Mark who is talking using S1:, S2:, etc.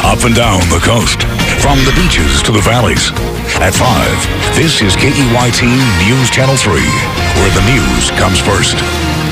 S1: up and down the coast, from the beaches to the valleys. At 5, this is KEYT News Channel 3, where the news comes first.